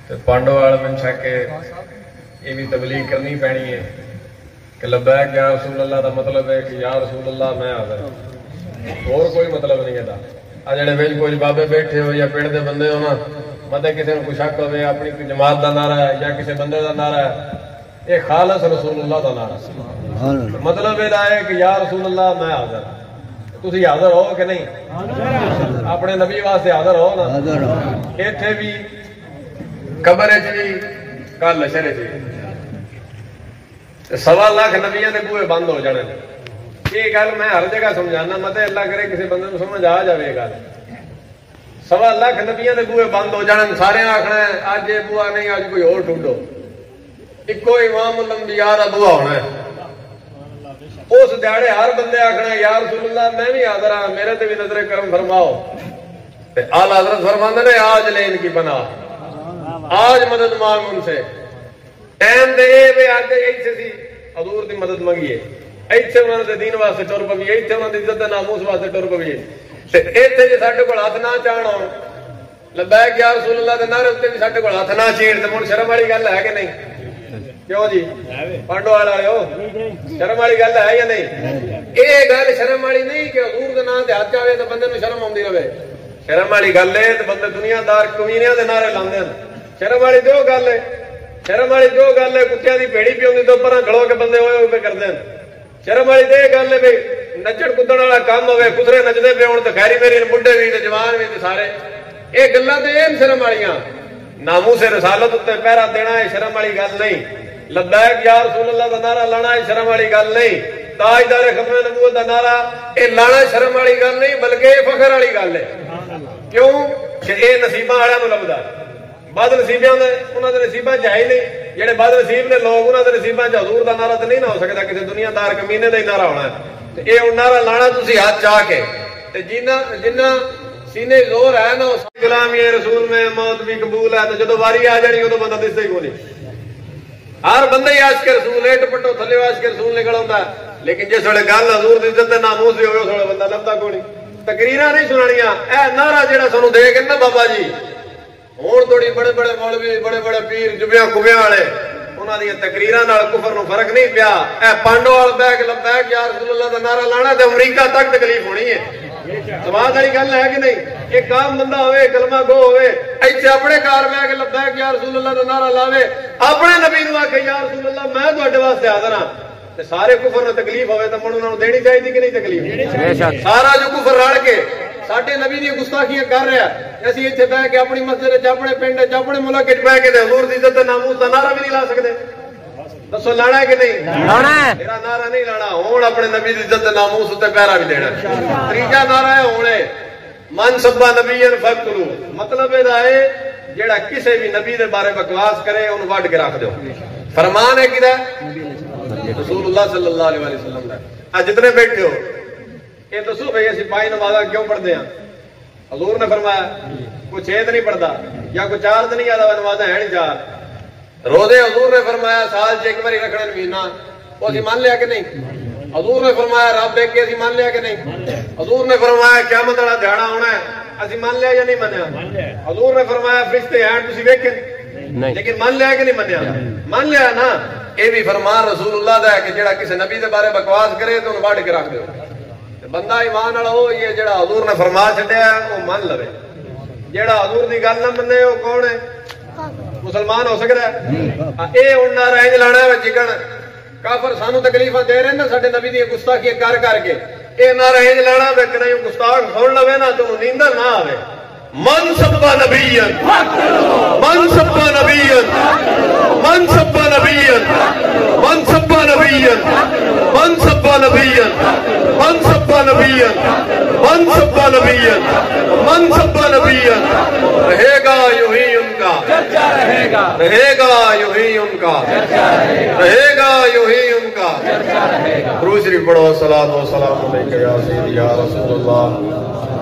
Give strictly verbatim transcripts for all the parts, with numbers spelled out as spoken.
تو پانڈو والے میں چھا کے یہ بھی تبلیغ کرنی پینی ہے کہ لبیک یا رسول اللہ کا مطلب ہے کہ یا رسول اللہ میں حاضر ہوں، اور کوئی مطلب نہیں ہے۔ آ جڑے ویج کچھ بابے بیٹھے ہو یا پنڈ دے بندے ہو نا، مطلب کسی کو شک ہوئے اپنی جماعت کا نعرہ ہے یا کسی بندے کا نعرہ ہے، یہ خالص رسول اللہ کا نعرہ، مطلب یہ ہے کہ یا رسول اللہ میں حاضر ہوں۔ تسی حاضر ہو کہ نہیں؟ اپنے نبی واسطے حاضر ہو نا؟ اتنے بھی قبر چ بھی کل لشر چ سوا لاکھ نبیاں کے بوئے بند ہو جانے۔ یہ گل میں ہر جگہ سمجھانا، مت اللہ کرے کسی بندے کو سمجھ آ جائے گا۔ سوا لاکھ نبیاں کے بوئے بند ہو جانے، سارے آخنا ہے اج یہ بوا نہیں، اج کوئی اور ڈھونڈو، ایکو امام الانبیاء دا بوا ہونا ہے۔ اس دیہڑے ہر بندے آخنا ہے یا رسول اللہ میں بھی حاضر ہاں، میرے تے بھی نظر کرم فرماؤ۔ اعلی حضرت فرماندے نے آج لے ان کی پناہ، آج مدد مانگ ان سے۔ ٹائم دے وے اج ایتھے سی حضور دی مدد منگیے، ایتھے انہاں دے دین واسطے ٹر پویے، ایتھے انہاں دی عزت تے ناموس واسطے ٹر پویے۔ تے ایتھے جے ساڈے کول ہاتھ نہ چاہن ہون، لبیک یا رسول اللہ دے نعرے تے بھی ساڈے کول ہاتھ نہ چین، تے مڑ شرم والی گل ہے کہ نہیں؟ کیوں جی پانڈو والے ہو، شرم والی گل ہے یا نہیں؟ یہ گل شرم والی نہیں کہ حضور دے نام تے ہاتھ آوے تے بندے نوں شرم آوندی رہے، شرم والی گل ہے تے بندے دنیا دار کمینیاں دے نعرے لاندے ہیں۔ شرم والی جو گل ہے، شرم والی جو گل ہے کتیاں دی بھیڑی پی ہوندی تو پراں کھڑو کے بندے ہوئے ہوئے کردے ہیں۔ شرم والی تے گل ہے بھئی نچڑ کدن والا کام ہوے، خسرے نچدے پے ہون تے خیری میری بڈھے بھی تے جوان بھی تے سارے، یہ گلاں تے ایں شرم والیاں۔ ناموس رسالت تے پہرا دینا ہے شرم والی گل نہیں، لبیک یا رسول اللہ کا نعرہ لانا ہے شرم والی گل نہیں، تاجدار ختم نبوت کا نعرہ یہ لانا شرم والی گل نہیں بلکہ یہ فخر والی گل ہے۔ کیوں کہ یہ نصیباں والوں کو لبدا، بد نصیبیاں انہوں نے نصیباں چ ہے ہی نہیں، جہے بد نصیب نے لوگ انہوں نے نصیباں چ حضور کا نعرہ تو نہیں نہ ہو سکتا، کسی دنیا دار کمینے کا ہی نعرہ ہونا ہے۔ یہ ہوں نعرہ لانا تسی ہاتھ چاہ کے، جنہ جنہ سینے زور ہے نا غلامی رسول میں موت بھی قبول ہے، تو جدو واری آ جانی ادو بندہ دستا ہی کو نہیں۔ ہر بندہ ہی عاشق رسول ہے، ٹپٹو تھلے عاشق رسول نکل آتا ہے، لیکن جس ویلے گل حضور دی عزت ناموس دی ہوئے اس ویلے بندہ لبدا کوئی نہیں۔ تقریراں نہیں سنانیاں، اے نعرہ جہاں سانوں دے کے نا بابا جی ہوں تھوڑی بڑے بڑے مولوی بڑے بڑے پیر جبیاں کبیاں والے انہاں دی تقریراں نال کفر نو فرق نہیں پیا۔ اے پانڈو وال بیگ لبیک یا رسول اللہ دا نعرہ لانا تے امریکہ تک تکلیف ہونی ہے۔ سماج والی گل ہے کہ نہیں؟ ایک کام بندہ ہوئے کلمہ گو ہوئے ایتھے اپنے کار میں کہ لبیک یا رسول اللہ دا نعرہ لاوے، اپنے نبی نو آکھے یا رسول اللہ میں تواڈے واسطے حاضر ہاں، تے سارے کفر نو تکلیف ہوئے تے مڑ انہاں نو دینی چاہیے کہ نہیں تکلیف؟ سارا جو کفر رل کے ساڈے نبی دی گستاخیاں کر رہا ہے، اسی ایتھے بیٹھ کے اپنی مسجد اپنے پنڈ اپنے ملک بیٹھ کے حضور دی عزت ناموس دا نعرہ بھی نہیں لا سکتے۔ دسو لانا ہے کہ نہیں لانا ہے؟ میرا نعرہ نہیں لانا، ہوں اپنے نبی دی عزت ناموس تے پہرا بھی دینا۔ تیجا نعرہ ہے ہونے من سبا نبی فقتلو، مطلب یہ ہے جیڑا کسی بھی نبی دے بارے بکواس کرے انہوں وڈ کے رکھ دو۔ فرمان ہے کدا رسول اللہ صلی اللہ علیہ وسلم کا۔ آج جتنے بیٹھے ہو یہ دسو بھائی اسی پائی نمازاں کیوں پڑھتے ہیں؟ حضور نے فرمایا کوئی چھ نہیں پڑھتا یا کوئی چار تو نہیں آتا نمازاں ہے نہیں چار۔ روزے حضور نے فرمایا سال چ ایک باری رکھنے مہینہ، وہ اسی مان لیا کہ نہیں؟ حضور نے فرمایا رب ایک اسی مان لیا کہ نہیں؟ حضور نے فرمایا قیامت والا دہاڑا ہونا ہے، اسی مان لیا یا نہیں منیا؟ حضور نے فرمایا فرشتے ہیں تسی ویکھے لیکن مان لیا کہ نہیں منیا؟ مان لیا نا۔ یہ بھی فرمان رسول اللہ دا ہے کہ جڑا کسی نبی دے بارے بکواس کرے تو انہوں وڈ کے رکھ دو۔ بندہ ایمان والا ہو یہ جڑا حضور نے فرما چھڈیا ہے وہ مان لوے، جڑا حضور دی گل نہ منے وہ کون ہے؟ مسلمان ہو سکتا ہے؟ اے ہن نعرہ انج لانا ہے جکن کافر سانو تکلیفاں دے رہے نا ساڈے نبی دی گستاخیاں کر کر کے، اے نعرہ انج لانا ہے کہ نہیں گستاخ سن لوے نا تو نیندر نہ آوے۔ من سبا نبیًا من سبا نبیًا من سبا نبیًا من سبا نبیًا من سبا نبیًا من سبا نبیًا من سبا نبیًا من سبا نبیًا رہے گا یوں ہی ان کا رہے گا رہے گا یوں ہی ان کا رہے گا یوں ہی ان کا۔ درود شریف پڑھو صلاۃ و سلام علیک یا سیدی یا رسول اللہ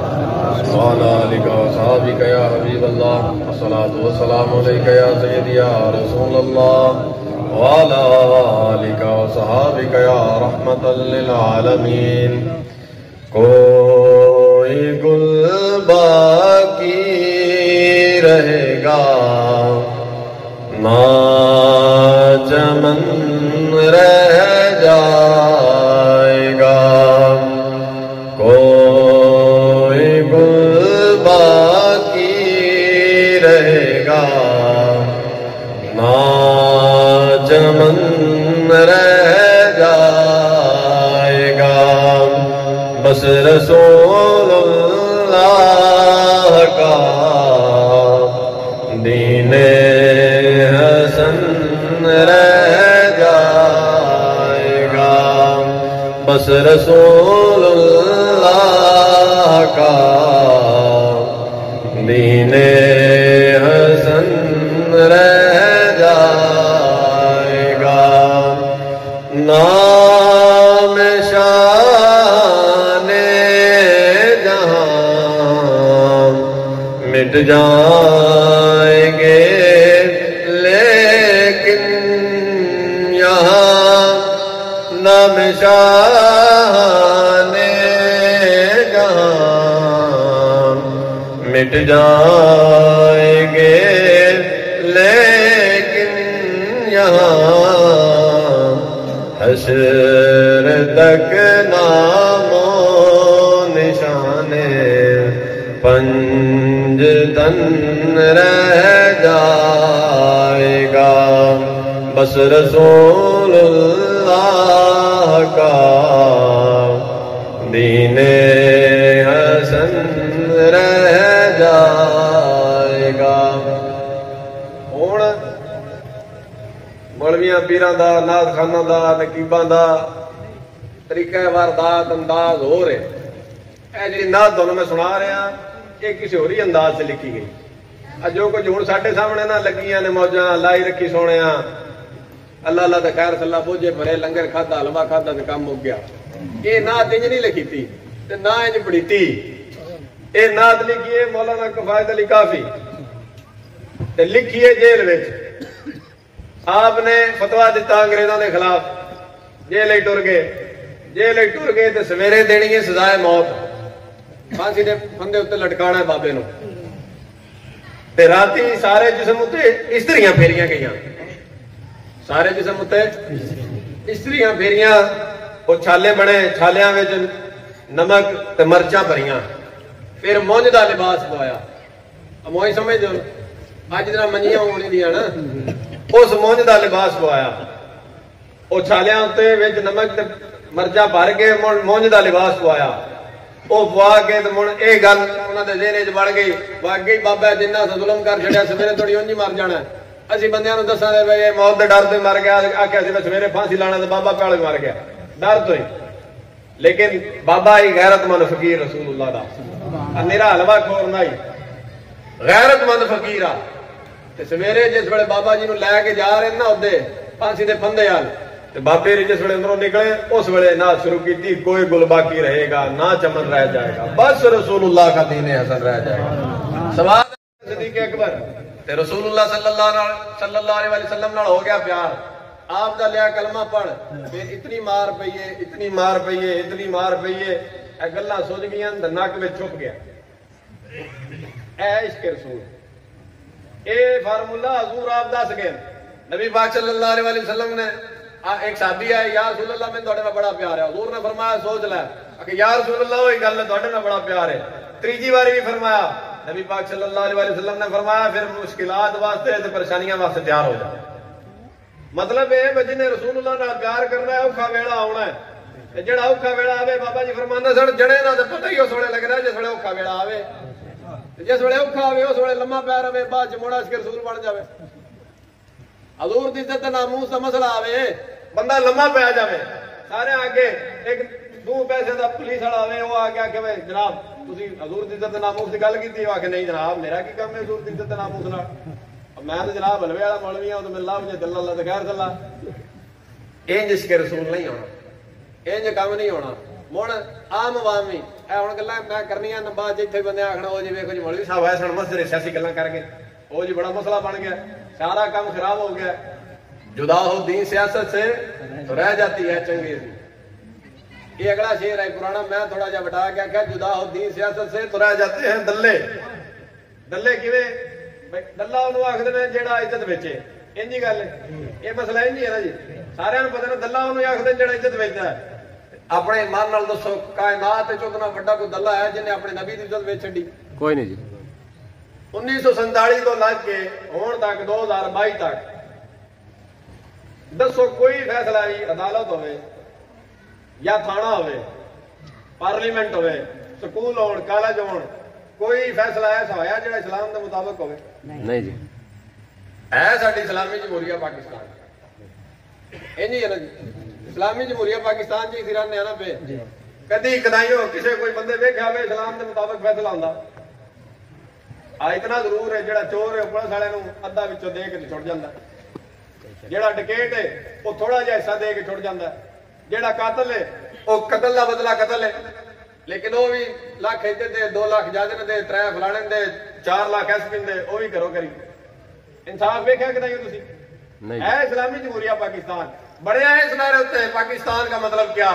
وعلى آلك وصحابك يا حبيب الله الصلاة والسلام عليك يا سيدي يا رسول الله وعلى آلك وصحابك يا رحمة للعالمين۔ کوئی گل باقی رہے گا نہ چمن رہ جائے گا کوئی گل باقی رہے گا نہ چمن رہ جائے گا بس رسول اللہ کا دین حسن رہ جائے گا بس رسول اللہ کا دین حسن رہ جائے گا نام شان جہاں مٹ جائیں گے لیکن یہاں نام شان جہاں مٹ جائیں گے لیکن یہاں حشر تک نام و نشان پنج تن رہ جائے گا بس رسول اللہ کا دین حسن رہ جائے گا ہن مولویاں پیراں دا نعت خاناں دا نقیباں دا طریقہ واردات انداز ہو رہے اے جی نعت تانوں میں سنا رہا یہ کسی ہوری انداز سے لکھی گئی جو کچھ ہوں ساڈے سامنے نہ لگیاں نے موجاں لائی رکھی سونے اللہ اللہ تے خیر صلاح بوجھے بھرے لنگر کھادا حلوا کھادا تے کام ہو گیا یہ نعت انج نہیں لکھی تھی تے نہ انج پڑھی تھی یہ نعت لکھی ہے مولانا کفایت علی کافی تے لکھی ہے جیل وچ آپ نے فتوا دیتا انگریزوں کے خلاف جیل ہی ٹر گئے جیل ہی ٹر گئے تے سویرے دینی ہے سزائے موت پھانسی دے پھندے اتنے لٹکانا ہے بابے نو تے راتی سارے جسم اتنے استریاں پھیریاں گئی سارے جسم اتنے استریاں پھیریاں وہ چھالے بنے چھالیاں وچ نمک تے مرچاں بھریاں پھر مونج دا لباس پوایا موئی سمجھ دو اج جنا منجیاں ہونی دیا نا اس مونج دا لباس پوایا وہ چھالیاں اتنے وچ نمک تے مرچاں بھر کے مونج دا لباس پوایا وہ پوا کے یہ گل انہوں نے ذہن چ بڑھ گئی واقعی بابا جنہ سے ظلم کر چڑیا سویرے تھوڑی اونج ہی مر جانا اسی بندیاں نوں دساں دے بھائی موت دے ڈر تو مر گیا آخیا سی سویرے پھانسی لانا تو بابا پیال مر گیا ڈر تو ہی لیکن بابا ہی غیرت مند فقیر رسول اللہ دا میرا حلوا کھور نہ غیرت مند فقیر آ سویرے جس ویلے بابا جی نو لے کے جا رہے نا ادے پھانسی دے پھندے آل بابے نے جس ویلے اندروں نکلے اس ویلے نہ شروع کی تھی کوئی گل باقی رہے گا نہ چمن رہ جائے گا بس رسول اللہ کا دین حسن رہ جائے گا سوال صدیق اکبر تے رسول اللہ صلی اللہ صلی اللہ علیہ وسلم نال ہو گیا پیار آپ دا لیا کلمہ پڑھ پھر اتنی مار پئیے اتنی مار پئیے اتنی مار پئیے اے گلاں سوچ گئیاں نک وچ چھپ گیا اے عشق رسول اے فارمولا حضور آپ دس گئے نبی پاک صلی اللہ علیہ وسلم نے ایک صحابی ہے یا رسول اللہ میں تھوڑے میں بڑا پیار ہے حضور نے فرمایا سوچ لے کہ یا رسول اللہ وہی گل ہے تھوڑے میں بڑا پیار ہے تیجی باری بھی فرمایا نبی پاک صلی اللہ علیہ وسلم نے فرمایا پھر مشکلات واسطے تے پریشانیاں واسطے تیار ہو جائے مطلب یہ جن نے رسول اللہ نال پیار کرنا ہے اوکھا ویلا آنا ہے جڑا اوکھا ویلا آوے بابا جی فرماندے سن جڑے نہ تے پتہ ہی اس ویلے لگ رہا جس ویلے اوکھا ویلا آوے جس ویلے اوکھا آوے اس ویلے لمما پیا رہے بعد چ موڑا اس کے رسول بن جاوے حضور دی عزت ناموس دا مسئلہ آوے بندہ لمما پیا جاوے سارے آگے ایک دو پیسے دا پولیس والا آوے وہ آ کے آ کے جناب تسی حضور دی عزت ناموس دی گل کیتی آ کے نہیں جناب میرا کی کم ہے حضور دی عزت ناموس نال میں تو جناب حلوے والا مولوی ہوں تو میں اللہ مجھے دل اللہ تے خیر صلاح انج اس کے رسول نہیں ہونا انج کام نہیں ہونا مڑ عام عوامی اے ہن گلاں میں کرنیاں نہ بعد جتھے بندے آکھنا او جی ویکھو جی مولوی صاحب آئے سن مسجد سیاسی گلاں کر کے او جی بڑا مسئلہ بن گیا سارا کام خراب ہو گیا جدا ہو دین سیاست سے تو رہ جاتی ہے چنگی سی یہ اگلا شعر ہے پرانا میں تھوڑا جا بٹا کے کہ جدا ہو دین سیاست سے تو رہ جاتے ہیں دلے دلے کیویں دلہ انہوں آخر نے جیڑا عزت بیچے ਇੰਜੀ ਗੱਲ ਇਹ ਮਸਲਾ ਇੰਜੀ ਹੈ ਨਾ ਜੀ ਸਾਰਿਆਂ ਨੂੰ ਪਤਾ ਨਾ ਦੱਲਾ ਉਹਨੂੰ ਆਖਦੇ ਜਿਹੜਾ ਇੱਜ਼ਤ ਵੇਚਦਾ ਹੈ ਆਪਣੇ ਮਨ ਨਾਲ ਦੱਸੋ ਕਾਇਨਾਤ ਵਿੱਚ ਉਹਦਾ ਵੱਡਾ ਕੋਈ ਦੱਲਾ ਹੈ ਜਿਹਨੇ ਆਪਣੇ ਨਬੀ ਦੀ ਇੱਜ਼ਤ ਵੇਚ ਛੱਡੀ ਕੋਈ ਨਹੀਂ ਜੀ उन्नीस सौ सैंताली तो लग के होने तक दो हजार बाई तक दसो कोई फैसला भी अदालत होवे या थाना होवे पार्लीमेंट होवे स्कूल हो कॉलेज हो कोई फैसला ऐसा होया जो इस्लाम के मुताबिक होवे नहीं जी है साडी इस्लामी जमहूरिया पाकिस्तान इंजी है ना जी इस्लामी जमहूरिया पाकिस्तान जी सिराने आना पे कदी कदाईओ किसी कोई बंदे देखा होवे इस्लाम के मुताबिक फैसला होंदा आ इतना जरूर है जेड़ा चोर है पुलिस वाले अद्धा विचों दे के छुट जाता जेड़ा डकैत है वो थोड़ा जिहा हिस्सा दे के छुट जाता जेड़ा कातल है वो कतल का बदला कतल है लेकिन वो भी लाख इधर दे दो लाख जादे दे त्रै फलाने दे चार लाख एसपी दे वो भी करो करी इंसाफ वेख्या कि नहीं तुसीं है इस्लामी जमहूरिया पाकिस्तान बड़े है इस नारे उत्ते पाकिस्तान का मतलब क्या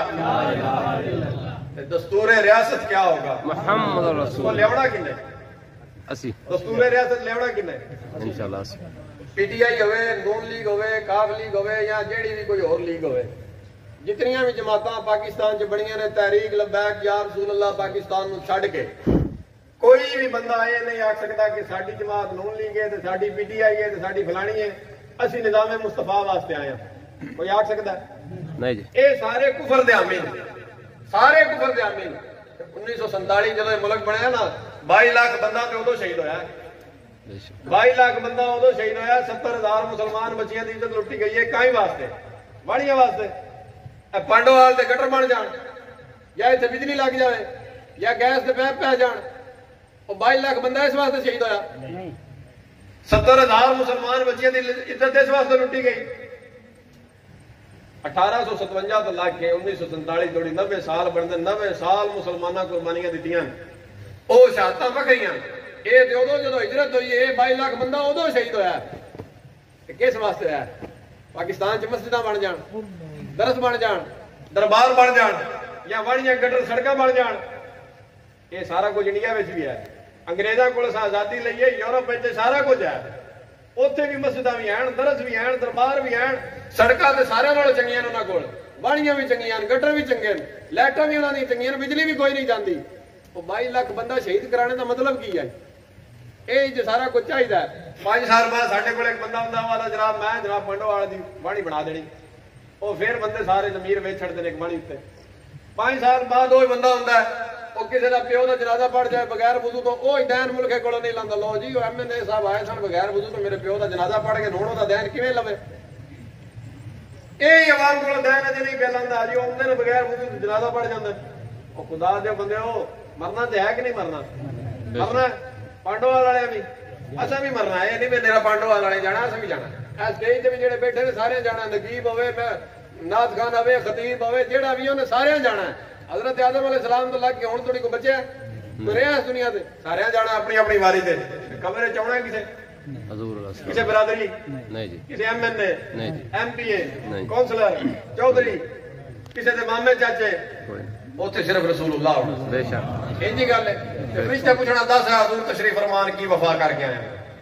दस्तूर रियासत क्या होगा मुहम्मद रसूल लियावना किन्ने असी दस्तूर रियासत लियावना किन्ने इंशाल्लाह असी पीटीआई होवे नून लीग होवे काफ लीग होवे या जेड़ी भी कोई और लीग होवे जितनियां भी जमातां पाकिस्तान च बणियां ने तहरीक लबैक या रसूल अल्लाह पाकिस्तान नूं छड्ड के कोई भी बंदा ये नहीं आख सकता कि साडी जमात नून लीग है ते साडी पीटीआई है ते साडी फलानी है असी निजाम मुस्तफा वास्ते आए हां कोई आख सकदा नहीं जी ये सारे कुफर दे आमीन सारे कुफर दे आमीन उन्नीस सौ सैंताली जदों मुल्क बनया ना बाई लाख बंदा तो उदों शहीद होया बाई लाख बंदा उदों शहीद होया सत्तर हजार मुसलमान बच्चियां की इज्जत लुटी गई है काई वास्ते वाड़ियां वास्ते पांडोवाल के गटर बन जान या इत्थे बिजली लग जाए या गैस के पैप पै जान और बाई लाख बंदा इस वास्ते शहीद होया सत्तर हजार मुसलमान बच्चियां की इज्जत इस वास्ते लुटी गई अठारह सौ सतवंजा तो लग के उन्नीस सौ संताली थोड़ी नब्बे साल बनते नब्बे साल मुसलमाना कुर्बानियां दित्तियां वो शहादतां वखरियां ये ते उदों जदों हिजरत हुई है बाई लाख बंदा उदों शहीद होया किस वास्ते होया पाकिस्तान च मस्जिदां बन जान दरस बन जान दरबार बन जान या वाड़ियां गटर सड़कां बन जान ये सारा कुछ इंडिया में भी है अंग्रेजां कोल आजादी लई है यूरोप में सारा कुछ है उत्थे भी मस्जिदां भी हैं दरस भी हैं दरबार भी हैं सड़कां ते सारे नालों चंगियां ने उन्हां कोल वाड़ियां भी चंगियां गटर भी चंगे लाइटां भी उन्हां दी चंगियां बिजली भी कोई नहीं जाती वो बाई लाख बंदा शहीद कराने का मतलब की है ये जो सारा कुछ चाहिए पांच साल बाद साढ़े को एक बंदा होंदा वाला जनाब मैं जनाब पंडोवाल दी बाणी बना देनी वो फिर बंदे सारे जमीर वेच छड़दे ने एक बाणी उत्ते पांच साल बाद वो बंदा होंदा वो किसी का प्यो का जनाजा पड़ जाए बगैर वुजू तो वो दैन मुल्के कोलों नहीं लांदा लो जी एम एन ए साहब आए सन बगैर वुजू तो मेरे प्यो का जनाजा पड़ के नोणों का दैन किवें लवे ਇਹ ਆਵਾਮ ਕੋਲ दैन अजे नहीं पै लांदा जी आउंदे ने बगैर वुजू जनाजा पड़ जांदा ਉਹ खुदा दे बंदे हो मरना तो है कि नहीं मरना मरना पांडोवाल वाले भी असा भी मरना है नहीं मेरा पांडोवाल वाले जाना अस भी जाना स्टेज से भी जेडे बैठे ने सारे जाना नकीब होवे मैं नाथ खान होवे खतीब होवे जेड़ा भी उन्हें सारे जाना हजरत आदम अलैहि सलाम तो लग के हुण थोड़ी को बचे तुरे इस दुनिया से सारे जाना अपनी अपनी वारी से कमरे च आउणा किसे किसी बरादरी नहीं जी किसी एम एन ए नहीं जी M P A councillor Chaudhry किसी के मामे चाचे उत्थे सिर्फ रसूलुल्लाह होना बेशक इंजी गल है फरिश्ता पूछना दस है हजूर तशरीफ फरमान की वफा करके आए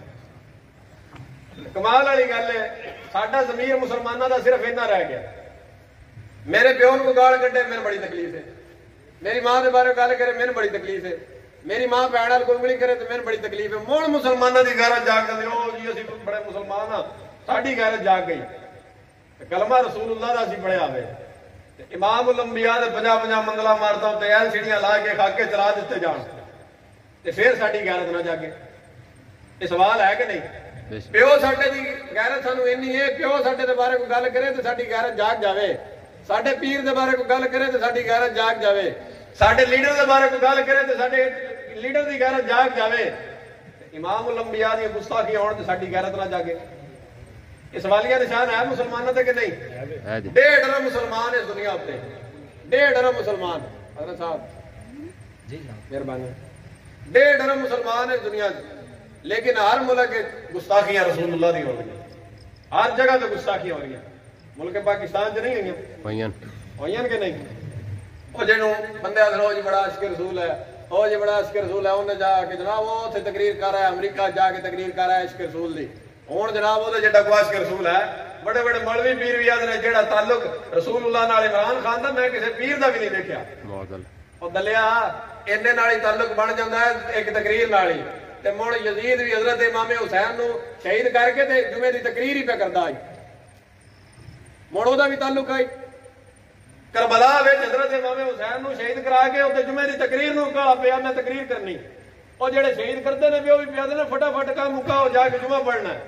कमाल वाली गल है साडा ज़मीर मुसलमानों का सिर्फ इन्ना रह गया मेरे प्यो को गाल कटे मेरे बड़ी तकलीफ है मेरी मां के बारे गल करे मेरे बड़ी तकलीफ है मेरी मां भैन वाल उंगली करे तो मेरे बड़ी तकलीफ है मुड़ मुसलमानों की गैरत जाग गई ओ जी असीं बड़े मुसलमान हाँ साडी गैरत जाग गई कलमा रसूलुल्लाह दा असीं पढ़िया होवे इमाम उल अंबिया दे पंजाह पंजाह मंगला मारता ते एल सीढ़ियां ला के खाके चला दिते जान ते फिर साडी गैरत ना जागे ये सवाल है कि नहीं प्यो साडे दी गैरत सानू इन्नी है प्यो साडे दे बारे कोई गल करे ते साडी गैरत जाग जावे साडे पीर दे बारे कोई गल करे ते साडी गैरत जाग जावे साडे लीडर दे बारे कोई गल करे ते साडे लीडर दी गैरत जाग जावे इमाम उल अंबिया दी गुस्ताखी होण ते साडी गैरत ना जागे ये सवालिया निशान है मुसलमानों के नहीं डेढ़ अरब मुसलमान इस दुनिया उत्ते डेढ़ अरब मुसलमान हजरत साहब मेहरबानी डेढ़ अरब मुसलमान इस दुनिया लेकिन हर मुल्क गुस्ताखियां रसूलुल्लाह दी हो रही हर जगह तो गुस्ताखियां हो रही मुल्क पाकिस्तान च नहीं हुई होइयां कि नहीं वो जिन्हों बंदे आखर ओ जी बड़ा आशिक रसूल है ओ जी बड़ा आशिक रसूल है उन्हें जाके जनाब वो उत्थे तकरीर कर रहा है अमरीका जाके तकरीर कर रहा है इश्क रसूल दी ہوں جناب وہ جا عاشق رسول ہے بڑے بڑے مولوی پیر بھی آدھے جہاں تعلق رسول اللہ نال عمران خان کا میں کسی پیر کا بھی نہیں دیکھا اور دلیا اینے نال ہی تعلق بن جاتا ہے ایک تقریر نال ہی تے مڑ یزید بھی حضرت امام حسین نو شہید کر کے تے جمعے دی تقریر ہی پہ کرتا آئی مڑ وہ بھی تعلق آئی کربلا وچ حضرت امام حسین نو شہید کرا کے اتنے جمعے دی تقریر نو کہا پیا میں تقریر کرنی اور جڑے شہید کرتے ہیں وہ بھی پیا نے فٹافٹ کا مکا ہو جا کے جمعہ پڑھنا ہے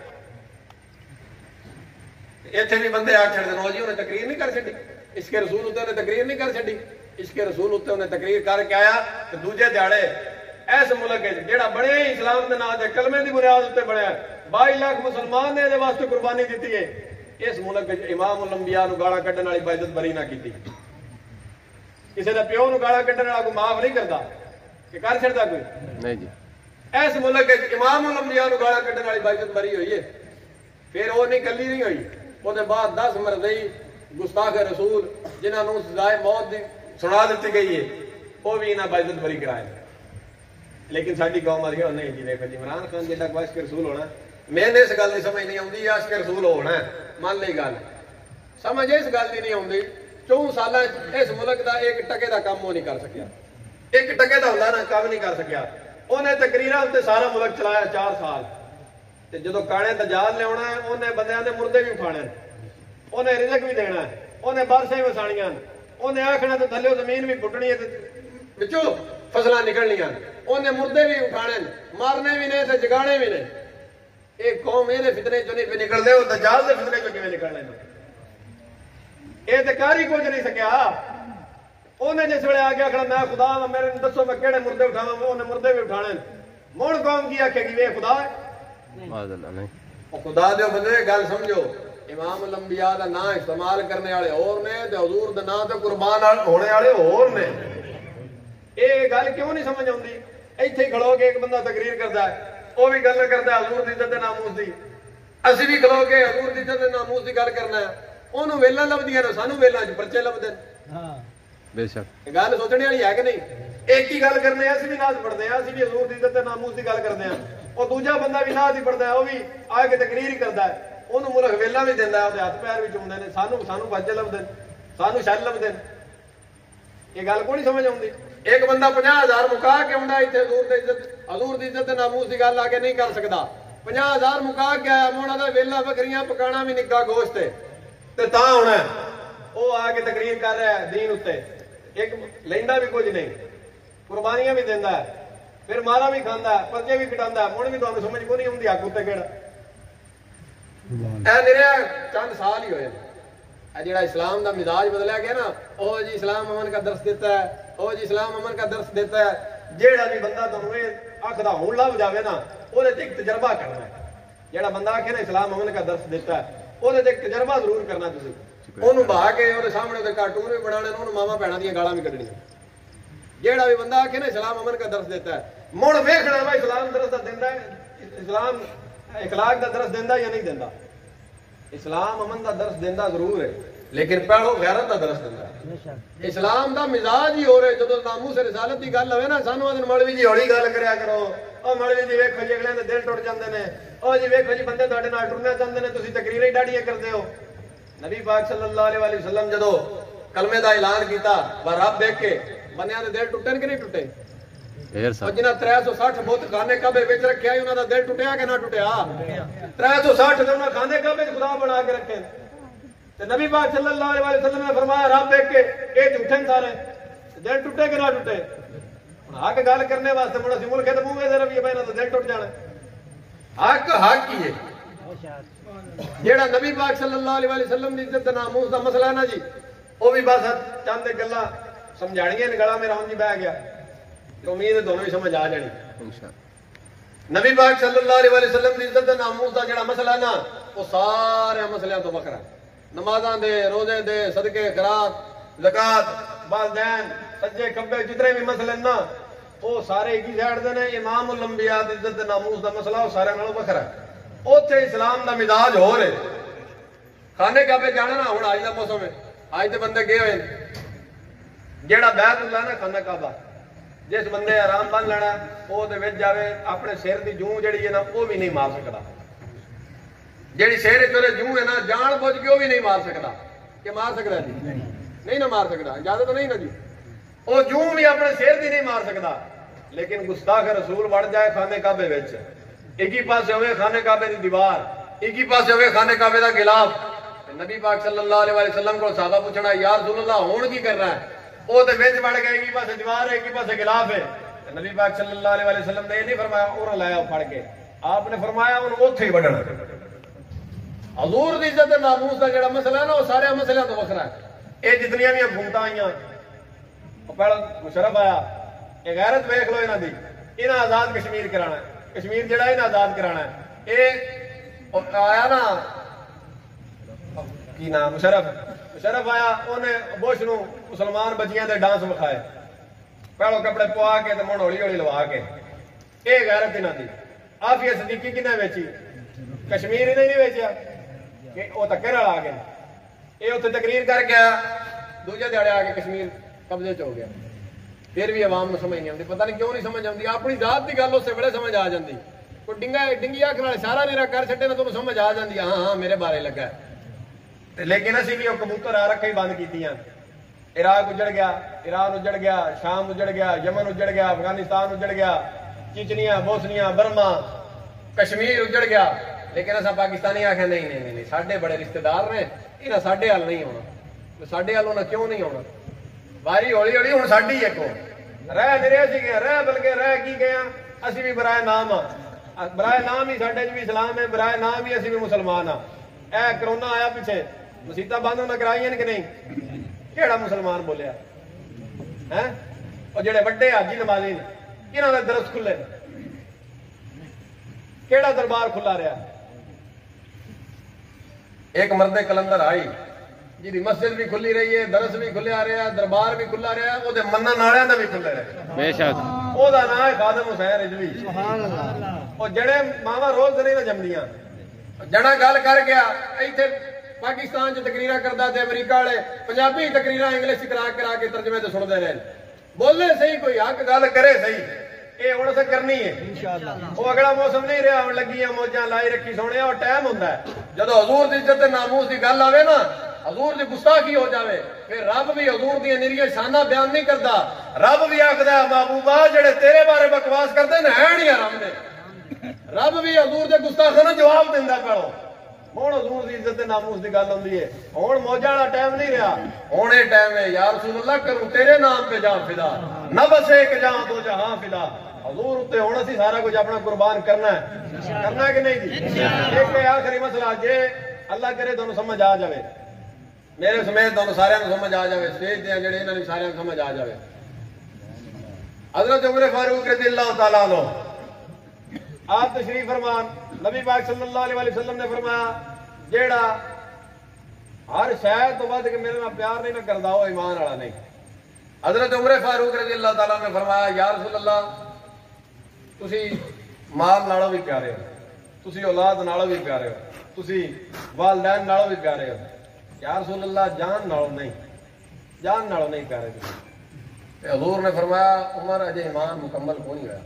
اتنے بھی بندے آ چڑھتے ہیں جی انہیں تقریر نہیں کر چڑی اس کے رسول اتنے انہیں تقریر نہیں کر چڑی اس کے رسول اتنے انہیں تقریر کر کے آیا تو دوجے دیہڑے ایس ملک جہاں بڑے اسلام کے نام سے کلمے کی بنیاد اتنے بنیا بائی لاکھ مسلمان نے یہ واسطے قربانی دیتی ہے اس ملک امام الانبیاء نو گالا کڈن والی باعزت بری نہ کی کسی نے پیو نو گالا کڈن والا کوئی معاف نہیں کرتا کہ کر چڑتا کوئی نہیں جی ایس ملک امام الانبیاء نو گالا کڈن والی باعزت بری ہوئی ہے پھر وہ نہیں کلی نہیں ہوئی وہ بعد دس مرضی گستاخ رسول جنہوں سزائے موت دی سنا دیتی گئی ہے وہ بھی انہیں باعزت بری کرائے لیکن ساری قوم آ گیا نہیں جی دیکھو جی عمران خان جا عاشق رسول ہونا میں نے اس گل کی سمجھ نہیں آتی عاشق رسول ہونا ہے مان لی گل سمجھ اس گل کی نہیں آتی چون سال اس ملک دا ایک ٹکے دا کام وہ نہیں کر سکیا ایک ٹکے دا ہوتا نا کام نہیں کر سکیا انہیں تقریر اتنے سارا ملک چلایا چار سال جدو کانے دجال لیا انہیں بندیاں دے مردے بھی اٹھانے انہیں رزق بھی دینا انہیں بارشیں وسانیاں انہیں آخنا تو تھلے زمین بھی پٹنی ہے بچو فصلیں نکلنیاں انہیں مردے بھی اٹھانے مارنے بھی نہیں تے جگانے بھی نہیں ایک قوم یہ فتنے چو نہیں پہ نکلتے وہ دجال دے فتنے چو کیویں نکلنے یہ تو کر ہی کچھ نہیں سکیا انہیں جس ویلے آ کے آخنا میں خدا میرے دسو میں کہڑے مردے اٹھاواں انہیں مردے بھی اٹھانے مڑ قوم کی آخے گی یہ خدا ہے خدا دے بندے گل سمجھو امام الانبیاء دا نام استعمال کرنے والے اور نے تے حضور دا نام تے قربان ہونے والے اور نے یہ گل کیوں نہیں سمجھ آتی ایتھے کھلو کے ایک بندہ تقریر کرتا ہے وہ بھی گل کرتا ہے حضور دی عزت تے ناموس دی اسی بھی کھلو کے حضور دی عزت تے ناموس دی گل کرنا ہے انہوں ویلاں لبدیاں نے سانوں ویلاں وچ پرچے لبدے ہاں بے شک گل سوچنے والی ہے کہ نہیں ایک ہی گل کرنے اسی بھی ناز پڑھتے ہیں اسی بھی حضور دی عزت تے ناموس دی گل کرتے ہیں اور دوجا بندہ بھی ناز ہی پڑھتا ہے وہ بھی آ کے تقریر ہی کرتا ہے انہوں ملک ویلا بھی دینا ہے وہ ہاتھ پیر بھی چومتے ہیں سانوں سانوں بچے لبدے سانوں شل لبدے یہ گل کو نہیں سمجھ آتی ایک بندہ پناہ ہزار مکا کے آتا اتنے حضور دی عزت حضور دی عزت ناموس کی گل آ کے نہیں کر سکتا پناہ ہزار مکا کے آیا موڑا دا ویلا بکریاں پکانا بھی نکا گوشت تے تاں ہونا ہے وہ آ کے تقریر کر رہا ہے دین اتنے ایک لیندا بھی کچھ نہیں قربانیاں بھی دینا ہے پھر مارا بھی کھانا ہے پرچے بھی کٹانا ہے مڑ بھی تمہیں سمجھ کو نہیں آتی حق اتنے کہڑا اے میرے چند سال ہی ہوئے جڑا اسلام دا مزاج بدلیا گیا نا او جی اسلام امن کا درس دیتا ہے او جی اسلام امن کا درس دیتا ہے جیڑا بھی بندہ تمہیں آخدا ہون لب جاوے نا وہ ایک تجربہ کرنا ہے جیڑا بندہ آخے نا اسلام امن کا درس دیتا ہے وہ ایک تجربہ ضرور کرنا تسی انہوں بہا کے وہ سامنے وہ کارٹون بھی بنا انہوں ماما بھیڑاں دیا گالاں بھی کڈنیاں جیڑا بھی بندہ آخے نا اسلام امن کا درس دیتا ہے مڑ ویکھنا وا اسلام درس دیندا ہے اسلام اخلاق دا درس دیندا یا نہیں دیندا اسلام امن دا درس دیندا ضرور ہے لیکن پہلو غیرت دا درس دیندا ہے اسلام دا مزاج ہی ہو رہے جدو ناموس رسالت دی گل ہوئے نا سانو آدھن مولوی جی ہولی گل کریا کرو او مولوی جی ویکھو جی اگلے دے دل ٹوٹ جاندے نے او جی ویکھو جی بندے تہاڈے نال ٹرنا چاہندے نے تسی تقریراں ڈاڈیاں کردے ہو نبی پاک صلی اللہ علیہ وآلہ وسلم جدو کلمے دا اعلان کیتا با رب دیکھ کے بندیاں دے دل ٹوٹن کہ نہیں ٹوٹے جنہیں تر سو سٹھ بت خانے کعبے وچ رکھیا انہاں دا دل ٹوٹیا کہ نہ ٹوٹیا تر سو سٹھ دے انہاں خانے کعبے خدا بنا کے رکھے تے نبی پاک صلی اللہ علیہ وسلم نے فرمایا رب دیکھ کے اے جھوٹے سارے دل ٹوٹے کہ نہ ٹوٹے ہن حق گل کرنے واسطے مڑ اسی ملک دے منہ وچ رویے پے انہاں دا دل ٹوٹ جانا حق حق ہی ہے جیڑا نبی پاک صلی اللہ علیہ وسلم دی عزت ناموس دا مسئلہ ہے نا جی وہ بھی بس چند گلاں سمجھاڑیاں نے گلا میرا ہن جی بہ گیا تو امید ہے دونوں ہی سمجھ آ جانی نبی پاک صلی اللہ علیہ وسلم کی عزت ناموس کا جڑا مسئلہ ہے نا وہ سارے مسئلوں تو بکرا نمازاں دے روزے دے صدقے خیرات زکات والدین سجے کھبے جتنے بھی مسئلے نا وہ سارے ایک ہی سائڈ دے نے امام الانبیاء کی عزت ناموس کا مسئلہ وہ سارے نالوں بکرا اوتھے اسلام دا مزاج ہو رہے کھانے کعبے جانا نا ہن اج دا موسم ہے اج تے بندے گئے ہوئے جیڑا بیت اللہ نا کھانا کعبہ جس بندے آرام بن لینا وہ جائے اپنے سر کی جوں جڑی ہے نا وہ بھی نہیں مار سکتا جیڑی شیر چولے جوں ہے نا جان بوجھ کے وہ بھی نہیں مار سکتا کہ مار سکتا جی نہیں نہ مار سکتا اجازت نہیں نا جی وہ جوں بھی اپنے شیر دی نہیں مار سکتا لیکن گستاخ رسول وڑ جائے خانے کعبے وچ ایک ہی پاس ہوئے خانے کعبے دی دیوار ایک ہی پاس ہوئے خانے کعبے دا غلاف نبی پاک صلی اللہ علیہ وسلم کو صحابہ پوچھنا یا رسول اللہ ہون کی کر رہا ہے وہ تے وچ وڑ گئے ایک ہی پاس دیوار ہے ایک ہی پاس غلاف ہے نبی پاک صلی اللہ علیہ وسلم نے یہ نہیں فرمایا اور لایا پھڑ کے آپ نے فرمایا ان اوتھے ہی وڈنا حضور دی عزت تے ناموس دا جڑا مسئلہ ہے نا وہ سارے مسئلے تو وکھرا ہے یہ جتنیاں بھی حکومتاں آئیاں پہلا مشرف آیا یہ غیرت ویکھ لو انہاں دی انہاں آزاد کشمیر کرانا ہے کشمیر جڑا انہاں آزاد کرانا ہے یہ آیا نا کی نام مشرف مشرف آیا انہیں بوش نو مسلمان بچیاں دے ڈانس وکھائے پہلو کپڑے پوا کے تے من ہولی ہولی لوا کے یہ غیرت انہاں دی آفیہ صدیقی کنے ویچی کشمیر ہی نہیں ویچیا کہ وہ تکر والا آ گیا یہ اتنے تقریر کر کے دوجے دیہڑے آ کے کشمیر قبضے چ ہو گیا پھر بھی عوام کو سمجھ نہیں آتی پتہ نہیں کیوں نہیں سمجھ آتی اپنی ذات کی گل اس سے بڑے سمجھ آ جاتی کوئی ڈنگا ڈنگی آخر والے سارا نیرا کر چھٹے نا تو سمجھ آ جاتی ہاں ہاں میرے بارے لگا ہے لیکن اسی بھی وہ کبوتر آ رکھے ہی بند کی عراق اجڑ گیا ایران اجڑ گیا شام اجڑ گیا یمن اجڑ گیا افغانستان اجڑ گیا چچنیا بوسنیا برما کشمیر اجڑ گیا لیکن اصا پاکستانی آخیا نہیں نہیں نہیں ساڈے بڑے رشتے دار نے یہ ساڈے حل نہیں ہونا ساڈے حل ہونا کیوں نہیں ہونا باری ہولی ہولی ہوں ساڈی ایک رہ نہیں رہے سی گیا رہ بلکہ رہ کی گیا اسی بھی برائے نام ہاں برائے نام ہی ساڈے بھی اسلام ہے برائے نام ہی اسی بھی مسلمان ہاں اے کرونا آیا پیچھے مسیطاں بند ہونا کرائیاں کہ نہیں کیڑا مسلمان بولیا ہے اور جڑے وڈے حاجی نمازی نے انہاں دے درس کھلے کیڑا دربار کھلا رہا ایک مرد کلندر آئی جی مسجد بھی کھلی رہی ہے درس بھی کھلیا رہا دربار بھی کھلا رہا وہ دے منن والےاں دا بھی کھلے رہا بے شک او دا نام ہے خادم حسین رضوی سبحان اللہ او جڑے ماواں روز نہیں جمدیاں جڑا گل کر گیا ایتھے پاکستان چ تقریراں کردا تے امریکہ والے پنجابی تقریراں انگلش کرا کرا کے ترجمے تے سن دے رہے بولے صحیح کوئی حق گل کرے صحیح یہ ہوں سے کرنی ہے انشاءاللہ وہ اگلا موسم نہیں رہا ہوں لگیاں موجاں لائی رکھی سونے اور ٹائم ہوندا ہے جدو حضور دی عزت ناموس دی گل آوے نا حضور دی گستاخی ہو جاوے پھر رب بھی حضور دی نیریاں شاناں بیان نہیں کردا رب بھی آکھدا ہے محبوبا جڑے تیرے بارے بکواس کردے نے ہیں نہیں حرام دے رب بھی حضور دے گستاخاں نوں جواب دیندا پڑو ہوں حضور دی عزت ناموس دی گل ہوندی ہے ہوں موجاں والا ٹائم نہیں رہا ہوں یہ ٹائم ہے یا رسول اللہ کروں تیرے نام پہ جاں فدا نہ بس ایک جاں دو جہاں فدا حضور اتنے ہونا سی سارا کچھ اپنا قربان کرنا ہے کرنا ہے کہ نہیں جی ایک آخری مسئلہ جے اللہ کرے تمہیں سمجھ آ جائے میرے سمیت تمہیں سارے سمجھ آ جائے اسٹیج دے جڑے انہوں نے سارے سمجھ آ جائے حضرت عمر فاروق رضی اللہ تعالیٰ عنہ آپ تشریف فرمان نبی پاک صلی اللہ علیہ وسلم نے فرمایا جیڑا ہر شاید تو بعد کہ میرے نال پیار نہیں نہ کردا وہ ایمان والا نہیں حضرت عمر فاروق رضی اللہ تعالیٰ نے فرمایا یا رسول اللہ تسی مال نالوں بھی پیارے ہو تسی اولاد نالوں بھی پیارے ہو تسی والدین نالوں بھی پیارے ہو یا رسول اللہ جان نالوں نہیں جان نالوں نہیں پیارے تسی حضور نے فرمایا عمر اجے ایمان مکمل کو نہیں ہوا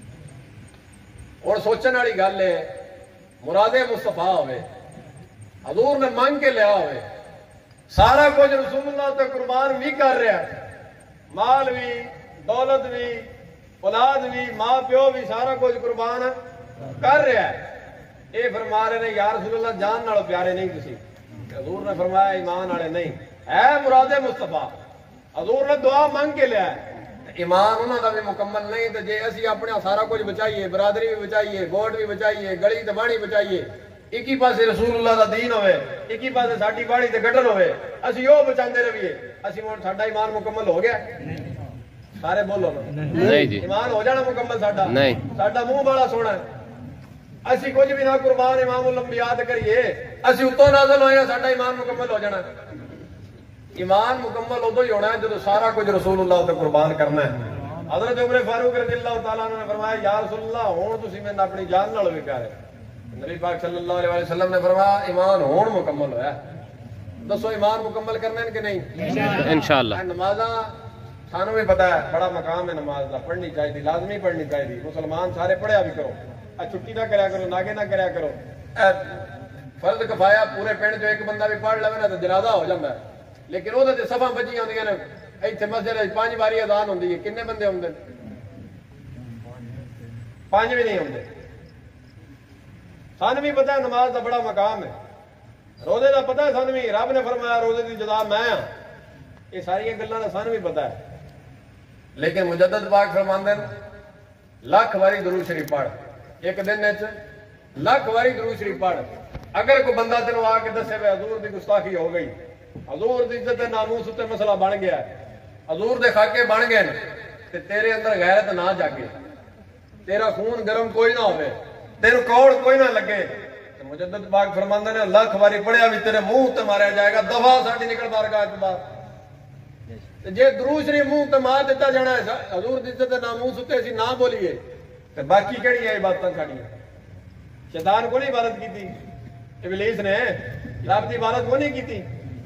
اور سوچنے والی گل ہے مراد مصطفیٰ ہوئے حضور نے مانگ کے لیا ہوئے سارا کچھ رسول اللہ تے قربان بھی کر رہا مال بھی دولت بھی اولاد بھی ماں پیو بھی سارا کچھ قربان کر رہا ہے یہ فرما رہے نے یا رسول اللہ جان نالوں پیارے نہیں کسی حضور نے فرمایا ایمان والے نہیں ہے مراد مصطفیٰ حضور نے دعا مانگ کے لیا ہے ایمان انہوں کا بھی مکمل نہیں تو جے اسی اپنے سارا کچھ بچائیے برادری بھی بچائیے گوٹ بھی بچائیے گلی تے باڑی بچائیے ایک ہی پاسے رسول اللہ دا دین ہوئے ایک ہی پاسے ساڈی باڑی تے گٹر ہوئے اسی وہ بچاندے رہیے اسی ہن ساڈا ایمان مکمل ہو گیا سارے بولو نہیں جی ایمان ہو جانا مکمل ساڈا نہیں ساڈا منہ بڑا سونا ہے اسی کچھ بھی نہ قربان امام الانبیاء تے کریے اسی اتوں نازل ہوئے ساڈا ایمان مکمل ہو جانا ایمان مکمل ادو ہی ہونا ہے جب سارا کچھ رسول اللہ تے قربان کرنا ہے حضرت عمر فاروق رضی اللہ تعالیٰ عنہ نے فرمایا یا رسول اللہ ہون تسی میں اپنی جان نال بھی پیارے نبی پاک صلی اللہ علیہ وسلم نے فرمایا ایمان ہون مکمل ہوا ہے دسو ایمان مکمل کرنا ہے کہ نہیں انشاءاللہ نمازاں سانوں بھی پتہ ہے بڑا مقام ہے نماز دا پڑھنی چاہیے لازمی پڑھنی چاہیے مسلمان سارے پڑھیا بھی کرو چھٹی نہ کریا کرو ناگے نہ کریا کرو فرض کفایا پورے پنڈ چ ایک بندہ بھی پڑھ لے نا تو جنازہ ہو جاتا ہے، لیکن وہ سفا بجیاں ہوندیاں نے اتنے مسجد پانچ باری اذان ہوندی ہے، کنے بندے ہوندے پانچ بھی نہیں ہوندے۔ سان بھی پتہ ہے نماز کا بڑا مقام ہے، روزے کا پتہ ہے سان بھی، رب نے فرمایا روزے کی جزا میں ہاں، یہ ساری گلاں کا سان بھی پتہ ہے، لیکن مجدد پاک فرماندے لاکھ واری درود شریف پڑھ، ایک دن لاکھ واری درود شریف پڑھ۔ اگر کوئی بندہ تینوں آ کے دسے وے حضور دی گستاخی ہو گئی، حضور دی عزت ناموس تے مسئلہ بن گیا، حضور دے خاکے بن گئے تے تیرے اندر غیرت نہ جاگے، تیرا خون گرم کوئی نہ ہوئے، تیرے کوڑ کوئی نہ لگے، مجدد پاک فرماندے نے لاکھ واری پڑھیا بھی تیرے منہ تے ماریا جائے گا، دفعہ ساڈی نکل بارگاہ چ باہر۔ جے درود شریف منہ تے مار دیتا جانا ہے حضور دی عزت ناموس تے اسی نہ بولیے تے باقی کہڑی ہے عبادتاں ساڈیاں؟ شیطان کو نہیں عبادت کیتی، ابلیس نے رب کی عبادت وہ نہیں کی۔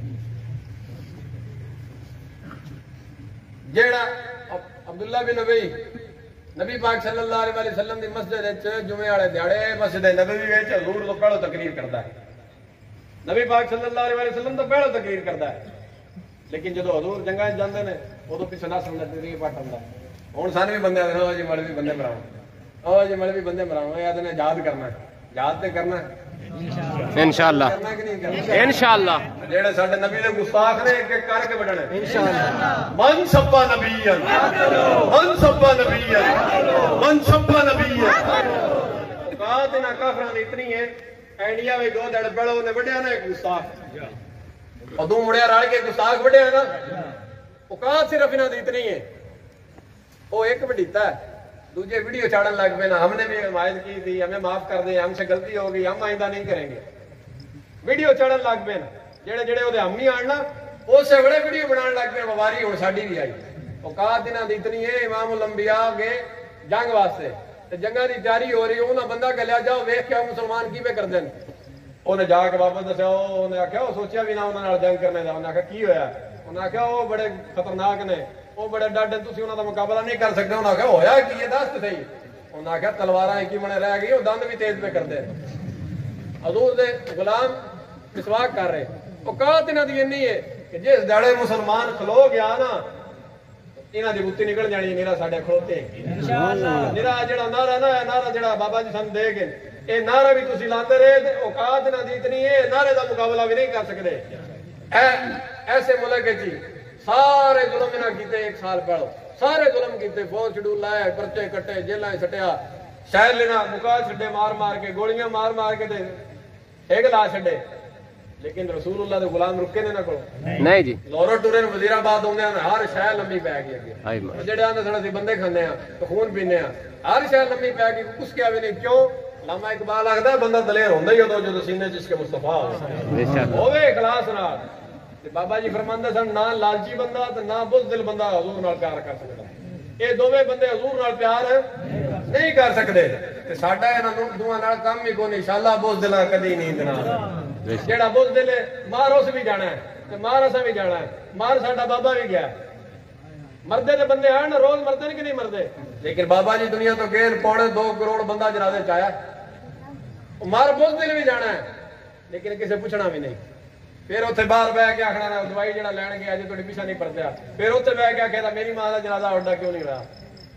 جیڑا عبداللہ بن ابی نبی پاک صلی اللہ علیہ وسلم دی مسجد جمعے والے دیہڑے مسجد نبوی وچ حضور تو پہلو تقریر کرتا ہے، نبی پاک صلی اللہ علیہ وسلم تو پہلو تقریر کرتا ہے، لیکن جدو حضور جنگاں جاندے نے ادو پیچھے نہ سمجھ تقریر پٹ ہوندا۔ ہن سان بھی بندے آدھے او جی مولوی بندے مراؤ، او جی مولوی بندے مراؤ، یہ آدھے یاد کرنا ہے، یاد تے کرنا ہے انشاءاللہ انشاءاللہ، جڑے ساڈے نبی دے گستاخ نے ایک ایک کر کے بڑھنے انشاءاللہ۔ من سبا نبیا من سبا نبیا من سبا نبیا، اوقات انہاں کافراں دی اتنی ہے، انڈیا وچ دو دڑ پڑو نے بڑھیا نا ایک گستاخ، ادوں مڑیا رل کے گستاخ بڑھیا نا، اوقات صرف انہاں دی اتنی ہے، وہ ایک بڑھیتا ہے دوسرے ویڈیو چاڑن لگ پے نا، ہم نے بھی حمایت کی تھی، ہمیں معاف کر دیں، ہم سے غلطی ہو گئی، ہم آئندہ نہیں کریں گے، ویڈیو چاڑن لگ پے نا، جڑے جڑے وہ ہم نہیں آنا اسے بڑے ویڈیو بنا لگ پے، بواری ہوں ساڈی بھی آئی۔ اوقات انہاں دی اتنی ہے، امام الانبیاء گئے جنگ واسطے تے جنگاں دی تیاری ہو رہی، انہاں بندہ کہ لیا جاؤ ویکھ کے مسلمان کی پہ کردے نے، انہیں جا کے واپس دسیا، انہیں آخیا وہ سوچیا بھی نہ انہوں نے جنگ کرنے کا، انہیں آخیا کی ہویا، انہیں آخیا وہ بڑے خطرناک نے، وہ بڑے ڈاڈے تسی انہوں کا مقابلہ نہیں کر سکتے، انہیں آخیا ہویا کی ہے دس تے صحیح، انہیں آخیا تلواراں ایک ہی بنے رہ گئی، وہ دند بھی تیز پہ کرتے، حضور دے غلام مسواک کر رہے، اوقات انہاں دی انی ہے کہ جس دیہڑے مسلمان کھلو گیا نا انہاں دی بُتی نکل جانی، نیرا ساڈے کھلوتے نیرا جڑا نعرہ نا نعرہ جڑا بابا جی سن دے گئے، اے نعرہ بھی تسی لاندے رہے تے اوقات انہاں دی اتنی ہے نعرے دا مقابلہ بھی نہیں کر سکتے۔ ایسے ملک جی سارے ظلم انہاں کیتے، ایک سال پڑھو سارے ظلم کیتے، فوج شیڈول لائے، پرچے کٹے، جیلاں سٹیا، شہر لینا مکا چھڈے مار مار کے، گولیاں مار مار کے تے ایک لا چھڈے، لیکن رسول اللہ دے غلام رکے نے نہ کولو نہیں جی، لورو ٹورے وزیر آباد ہوندے ہیں، ہر شہر لمبی پی گئی اگے، جڑے آندے سن اسی بندے کھانے ہاں تو خون پینے ہاں، ہر شہر لمبی پی گئی، کچھ کیا بھی نہیں، کیوں؟ علامہ اقبال آخدا ہے بندہ دلیر ہوندا ہی ہوندا جدوں سینے جس کے مصطفیٰ ہوے اخلاص نال۔ بابا جی فرماندے سن نہ لالچی بندہ تے نہ بزدل بندہ حضور نال پیار کر سکدا، یہ دوویں بندے حضور نال پیار نہیں کر سکتے تے ساڈا انہاں دوواں نال کم ہی کوئی، انشاءاللہ بزدل کدی نہیں دینا، جیڑا بزدل ہے مار اس بھی جانا ہے تے مار اساں بھی جانا ہے، مار ساڈا بابا بھی گیا، مردے دے بندے آن روز مردے کہ نہیں مردے، لیکن بابا جی دنیا تو گئے پونے دو کروڑ بندہ جنازے چ آیا، مار بزدل بھی جانا ہے لیکن کسے پوچھنا بھی نہیں، پھر اتنے باہر بہ کے آخنا دوائی جڑا لین گیا جی تھوڑی پیچھا نہیں پرتیا، پھر اتنے بہ کے آخیا میری ماں کا جنازہ اڈا کیوں نہیں رہا۔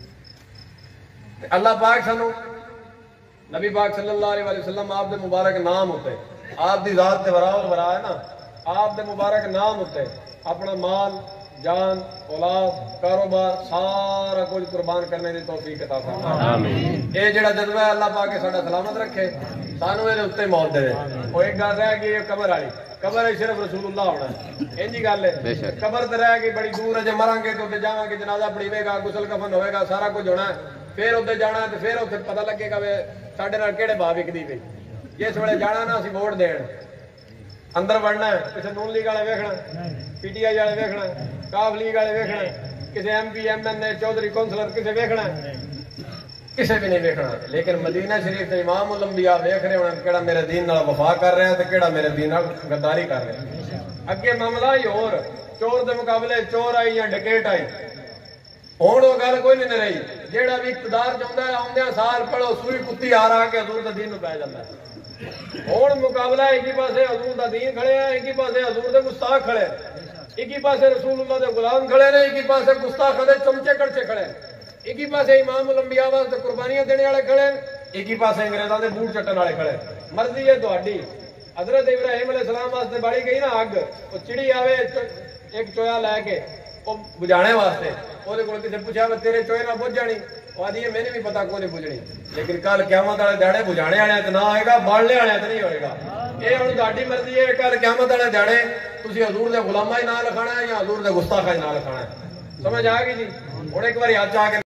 اللہ پاک سانو نبی پاک صلی اللہ علیہ وسلم آپ دے مبارک نام ہوتے، آپ دی ذات تے براور برا ہے نا، آپ دے مبارک نام ہوتے اپنا مال جان اولاد کاروبار سارا کچھ قربان کرنے کی توفیق عطا فرمائے۔ یہ جڑا جذبہ ہے اللہ پاک ساڈا سلامت رکھے، سانو یہ اتنے موت دے۔ وہ ایک گل رہ گئی قبر والی، قبر صرف رسول اللہ ہونا ہے، این گل ہے، قبر تو رہ گئی بڑی دور ہے، جب مران گے تو اتنے جا کے جنازہ پڑھیے گا، غسل کفن ہوئے گا، سارا کچھ ہونا ہے، پھر اتنے جانا ہے تو پھر اتنے پتہ لگے گا ساڈے نال کہڑے بھا وکدی پئی، جس ویلے جانا نا اسی ووٹ دین اندر بڑھنا ہے، کسی نون لیگ والے ویکھنا، پی ٹی آئی والے ویکھنا، کاف لیگ والے ویکھنا، کسی M P M N A Chaudhry councillor کسی ویکھنا، کسی بھی نہیں ویکھنا، لیکن مدینہ شریف تے امام الانبیاء ویکھ رہے ہونا کہڑا میرے دین نال وفا کر رہا ہے تے کہڑا میرے دین نال غداری کر رہا ہے۔ اگے معاملہ ہی اور چور دے مقابلے چور آئی یا ڈکیٹ آئی، ہوں وہ گل کوئی نہیں رہی، جیڑا بھی اقتدار چاہتا ہے آدھے سال پڑھو سوئی کتی آ رہا کے حضور دے دین نو پی جاتا ہے، ہوں مقابلہ ایک ہی پاسے حضور دا دین کھڑے ہیں، ایک ہی پاسے حضور دے گستاخ کھڑے ہیں، ایک ہی پاسے رسول اللہ دے غلام کھڑے ہیں، ایک ہی پاسے گستاخ دے چمچے کڑچے کھڑے ہیں، ایک ہی پاسے امام الانبیاء واسطے قربانیاں دینے والے کھڑے ہیں، ایک ہی پاسے انگریزاں دے بوٹ چٹن والے کھڑے ہیں۔ مرضی ہے تہاڈی۔ حضرت ابراہیم علیہ السلام واسطے باڑی گئی نا اگ، وہ چڑی آوے ایک چویا لے کے وہ بجھانے واسطے، وہ کسی پوچھا تیرے چوئے نہ بجھ جانی، وہ آدھی میں نے بھی پتا کو نہیں بجھنی، لیکن کل قیامت والے دیہڑے بجھانے والے تو نہ ہوئے گا، بالنے والے تو نہیں ہوئے گا۔ یہ ہوں تہاڈی مرضی ہے، کل قیامت والے دیہڑے تسی حضور دے غلاماں ہی نہ لکھانا ہے یا حضور دے گستاخاں ہی نہ لکھانا ہے۔ سمجھ آ گئی جی؟ ہوں ایک بار ہاتھ آ کے